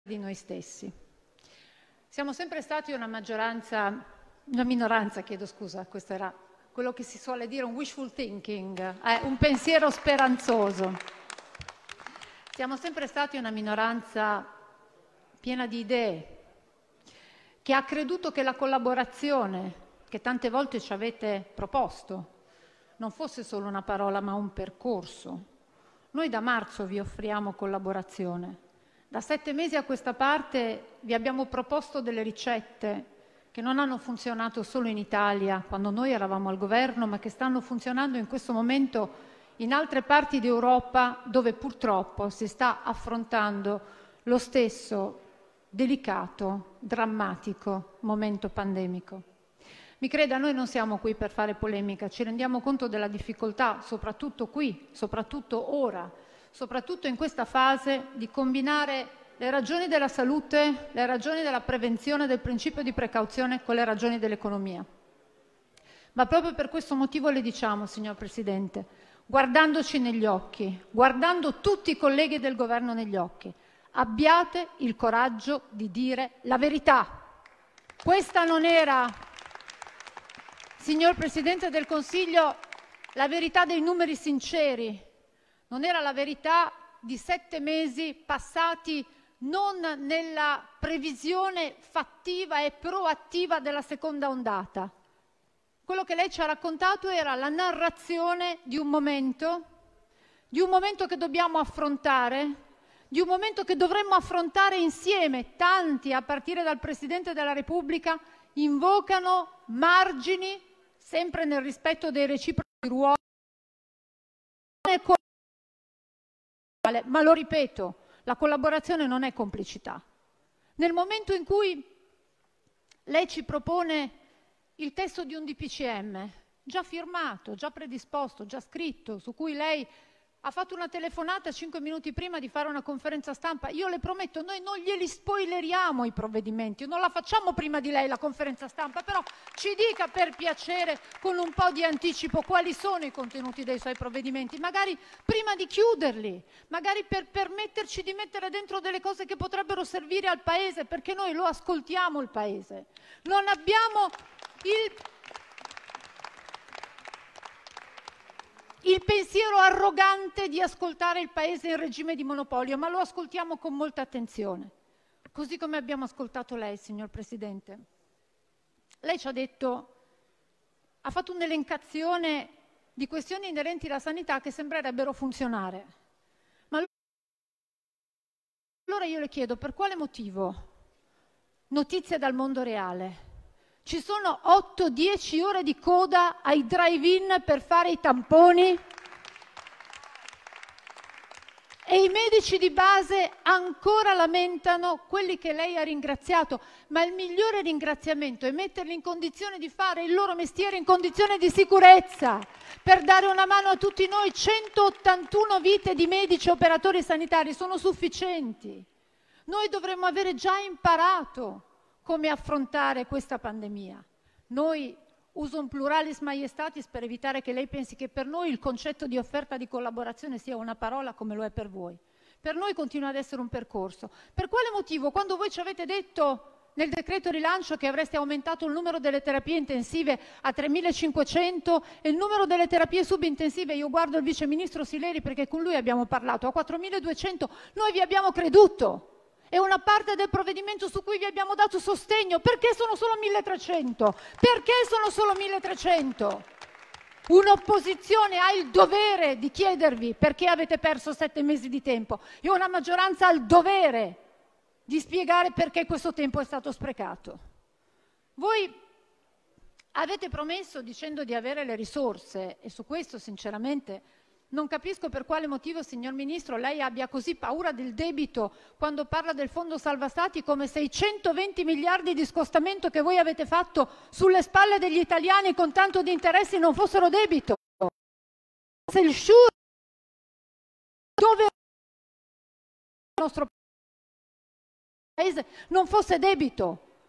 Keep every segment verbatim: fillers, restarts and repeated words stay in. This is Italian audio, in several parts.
di noi stessi. Siamo sempre stati una maggioranza, una minoranza, chiedo scusa, questo era quello che si suole dire un wishful thinking, eh, un pensiero speranzoso. Siamo sempre stati una minoranza piena di idee, che ha creduto che la collaborazione, che tante volte ci avete proposto, non fosse solo una parola ma un percorso. Noi da marzo vi offriamo collaborazione. Da sette mesi a questa parte vi abbiamo proposto delle ricette che non hanno funzionato solo in Italia quando noi eravamo al governo, ma che stanno funzionando in questo momento in altre parti d'Europa dove purtroppo si sta affrontando lo stesso delicato, drammatico momento pandemico. Mi creda, noi non siamo qui per fare polemica, ci rendiamo conto della difficoltà, soprattutto qui, soprattutto ora, soprattutto in questa fase, di combinare le ragioni della salute, le ragioni della prevenzione, del principio di precauzione con le ragioni dell'economia. Ma proprio per questo motivo le diciamo, signor Presidente, guardandoci negli occhi, guardando tutti i colleghi del Governo negli occhi, abbiate il coraggio di dire la verità. Questa non era, signor Presidente del Consiglio, la verità dei numeri sinceri, non era la verità di sette mesi passati non nella previsione fattiva e proattiva della seconda ondata. Quello che lei ci ha raccontato era la narrazione di un momento, di un momento che dobbiamo affrontare, di un momento che dovremmo affrontare insieme. Tanti, a partire dal Presidente della Repubblica, invocano margini, sempre nel rispetto dei reciproci ruoli, ma lo ripeto, la collaborazione non è complicità. Nel momento in cui lei ci propone il testo di un D P C M, già firmato, già predisposto, già scritto, su cui lei ha fatto una telefonata cinque minuti prima di fare una conferenza stampa, io le prometto, noi non glieli spoileriamo i provvedimenti, non la facciamo prima di lei la conferenza stampa, però ci dica per piacere con un po' di anticipo quali sono i contenuti dei suoi provvedimenti, magari prima di chiuderli, magari per permetterci di mettere dentro delle cose che potrebbero servire al Paese, perché noi lo ascoltiamo il Paese. Non abbiamo il... il pensiero arrogante di ascoltare il Paese in regime di monopolio, ma lo ascoltiamo con molta attenzione, così come abbiamo ascoltato lei, signor Presidente. Lei ci ha detto, ha fatto un'elencazione di questioni inerenti alla sanità che sembrerebbero funzionare. Ma allora io le chiedo, per quale motivo? Notizie dal mondo reale. Ci sono otto dieci ore di coda ai drive-in per fare i tamponi e i medici di base ancora lamentano quelli che lei ha ringraziato, ma il migliore ringraziamento è metterli in condizione di fare il loro mestiere in condizione di sicurezza, per dare una mano a tutti noi. centottantuno vite di medici e operatori sanitari sono sufficienti. Noi dovremmo avere già imparato come affrontare questa pandemia. Noi, uso un pluralis maiestatis per evitare che lei pensi che per noi il concetto di offerta di collaborazione sia una parola come lo è per voi. Per noi continua ad essere un percorso. Per quale motivo, quando voi ci avete detto nel decreto rilancio che avreste aumentato il numero delle terapie intensive a tremilacinquecento e il numero delle terapie subintensive, io guardo il vice ministro Sileri perché con lui abbiamo parlato, a quattromiladuecento, noi vi abbiamo creduto. È una parte del provvedimento su cui vi abbiamo dato sostegno. Perché sono solo milletrecento? Perché sono solo milletrecento? Un'opposizione ha il dovere di chiedervi perché avete perso sette mesi di tempo e una maggioranza ha il dovere di spiegare perché questo tempo è stato sprecato. Voi avete promesso dicendo di avere le risorse e su questo sinceramente non capisco per quale motivo, signor Ministro, lei abbia così paura del debito quando parla del Fondo Salva Stati, come se i centoventi miliardi di scostamento che voi avete fatto sulle spalle degli italiani con tanto di interessi non fossero debito. Se il S U R dove il nostro Paese non fosse debito.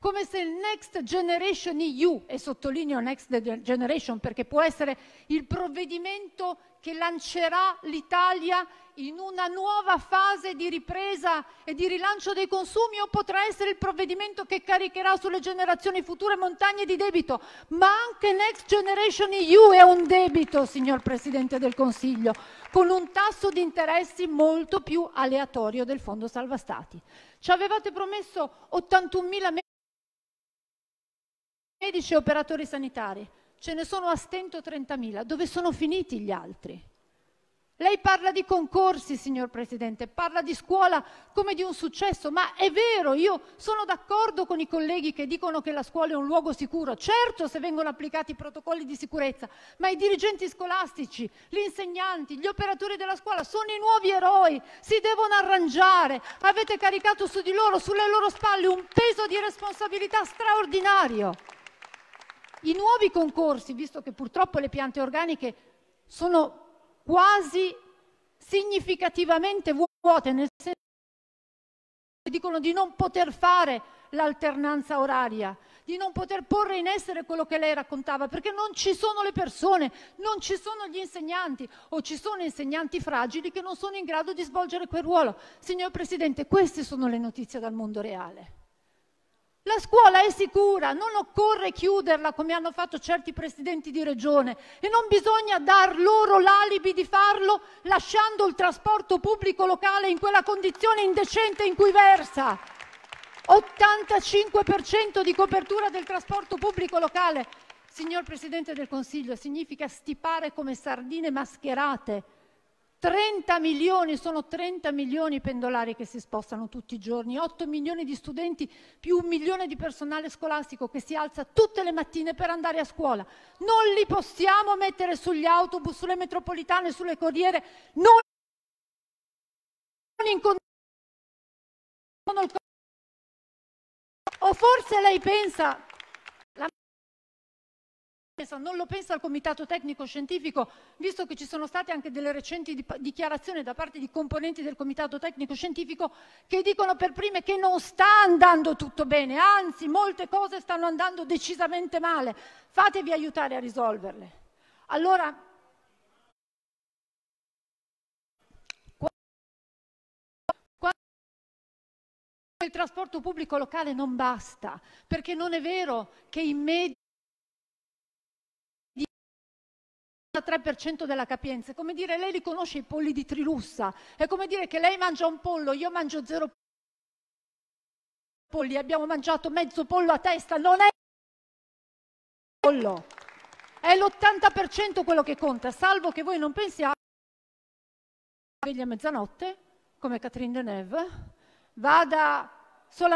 come se il Next Generation E U, e sottolineo Next Generation perché può essere il provvedimento che lancerà l'Italia in una nuova fase di ripresa e di rilancio dei consumi, o potrà essere il provvedimento che caricherà sulle generazioni future montagne di debito. Ma anche Next Generation E U è un debito, signor Presidente del Consiglio, con un tasso di interessi molto più aleatorio del Fondo Salva Stati. Ci avevate promesso ottantunomila medici e operatori sanitari, ce ne sono a stento trentamila. Dove sono finiti gli altri? Lei parla di concorsi, signor Presidente, parla di scuola come di un successo, ma è vero, io sono d'accordo con i colleghi che dicono che la scuola è un luogo sicuro, certo se vengono applicati i protocolli di sicurezza, ma i dirigenti scolastici, gli insegnanti, gli operatori della scuola sono i nuovi eroi, si devono arrangiare, avete caricato su di loro, sulle loro spalle, un peso di responsabilità straordinario. I nuovi concorsi, visto che purtroppo le piante organiche sono quasi significativamente vuote, nel senso che dicono di non poter fare l'alternanza oraria, di non poter porre in essere quello che lei raccontava, perché non ci sono le persone, non ci sono gli insegnanti, o ci sono insegnanti fragili che non sono in grado di svolgere quel ruolo. Signor Presidente, queste sono le notizie dal mondo reale. La scuola è sicura, non occorre chiuderla come hanno fatto certi presidenti di regione e non bisogna dar loro l'alibi di farlo lasciando il trasporto pubblico locale in quella condizione indecente in cui versa. ottantacinque per cento di copertura del trasporto pubblico locale. Signor Presidente del Consiglio, significa stipare come sardine mascherate. trenta milioni, sono trenta milioni i pendolari che si spostano tutti i giorni, otto milioni di studenti più un milione di personale scolastico che si alza tutte le mattine per andare a scuola. Non li possiamo mettere sugli autobus, sulle metropolitane, sulle corriere, non in condizioni. O forse lei pensa, la non lo pensa il Comitato Tecnico Scientifico, visto che ci sono state anche delle recenti dichiarazioni da parte di componenti del Comitato Tecnico Scientifico che dicono per prime che non sta andando tutto bene, anzi molte cose stanno andando decisamente male. Fatevi aiutare a risolverle. Allora, il trasporto pubblico locale non basta, perché non è vero che in media tre per cento della capienza, è come dire lei li conosce i polli di Trilussa, è come dire che lei mangia un pollo, io mangio zero polli, abbiamo mangiato mezzo pollo a testa, non è pollo, è l'ottanta per cento quello che conta, salvo che voi non pensiate sveglia a mezzanotte, come Catherine Deneuve, vada solamente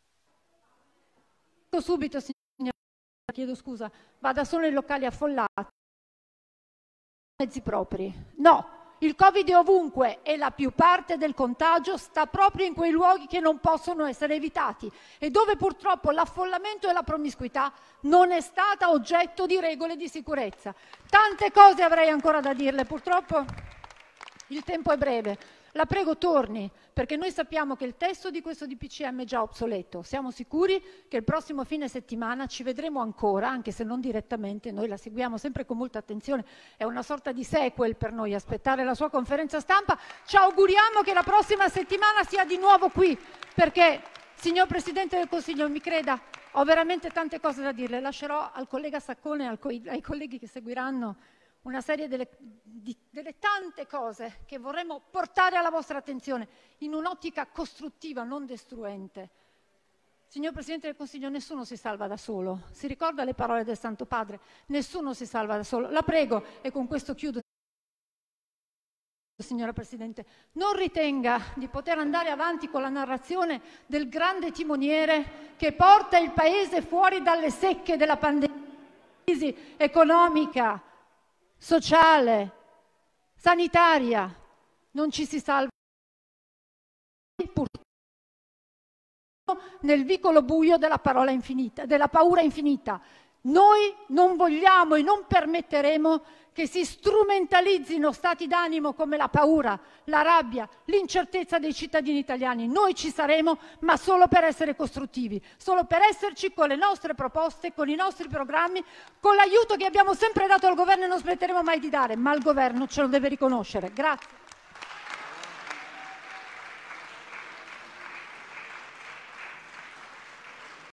subito, signora, chiedo scusa, vada solo in locali affollati, mezzi propri. No, il Covid è ovunque e la più parte del contagio sta proprio in quei luoghi che non possono essere evitati e dove purtroppo l'affollamento e la promiscuità non è stata oggetto di regole di sicurezza. Tante cose avrei ancora da dirle, purtroppo il tempo è breve. La prego torni, perché noi sappiamo che il testo di questo D P C M è già obsoleto. Siamo sicuri che il prossimo fine settimana ci vedremo ancora, anche se non direttamente, noi la seguiamo sempre con molta attenzione, è una sorta di sequel per noi aspettare la sua conferenza stampa. Ci auguriamo che la prossima settimana sia di nuovo qui, perché, signor Presidente del Consiglio, mi creda, ho veramente tante cose da dirle. Lascerò al collega Saccone e al co- ai colleghi che seguiranno una serie delle, di, delle tante cose che vorremmo portare alla vostra attenzione in un'ottica costruttiva, non destruente. Signor Presidente del Consiglio, nessuno si salva da solo. Si ricorda le parole del Santo Padre? Nessuno si salva da solo. La prego, e con questo chiudo, signora Presidente, non ritenga di poter andare avanti con la narrazione del grande timoniere che porta il Paese fuori dalle secche della pandemia, crisi economica, sociale, sanitaria. Non ci si salva purtroppo nel vicolo buio della parola infinita, della paura infinita. Noi non vogliamo e non permetteremo che si strumentalizzino stati d'animo come la paura, la rabbia, l'incertezza dei cittadini italiani. Noi ci saremo, ma solo per essere costruttivi, solo per esserci con le nostre proposte, con i nostri programmi, con l'aiuto che abbiamo sempre dato al governo e non smetteremo mai di dare, ma il governo ce lo deve riconoscere. Grazie.